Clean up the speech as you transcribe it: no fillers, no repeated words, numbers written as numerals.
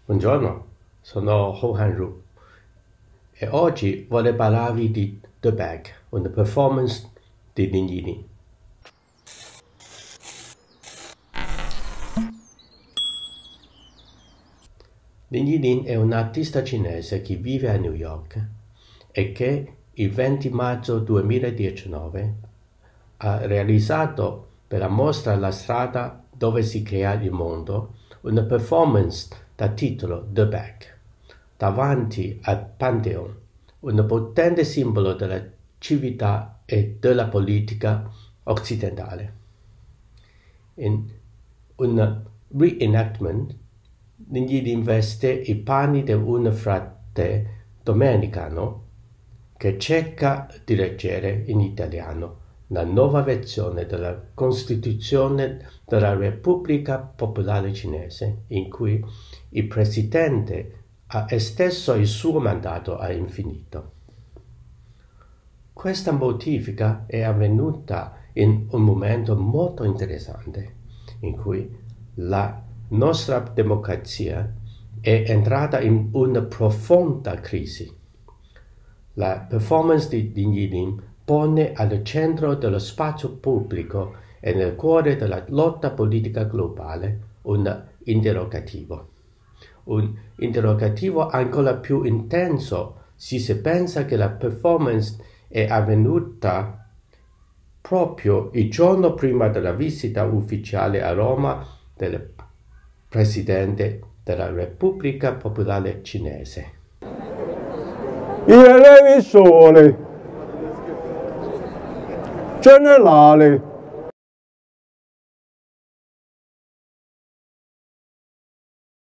Buongiorno, sono Ho Han-ru e oggi vorrei parlarvi di The Bag, una performance di Lin Yilin. Lin Yilin è un'artista cinese che vive a New York e che il 20 maggio 2019 ha realizzato per la mostra La strada dove si crea il mondo una performance dal titolo The Bag, davanti al Pantheon, un potente simbolo della civiltà e della politica occidentale. In un reenactment, Lin Yilin veste i panni di un frate domenicano che cerca di leggere in italiano la nuova versione della Costituzione della Repubblica Popolare Cinese, in cui il presidente ha esteso il suo mandato all'infinito. Questa modifica è avvenuta in un momento molto interessante, in cui la nostra democrazia è entrata in una profonda crisi. La performance di Lin Yilin pone al centro dello spazio pubblico e nel cuore della lotta politica globale un interrogativo. Un interrogativo ancora più intenso se si pensa che la performance è avvenuta proprio il giorno prima della visita ufficiale a Roma del Presidente della Repubblica Popolare Cinese. Le elezioni generali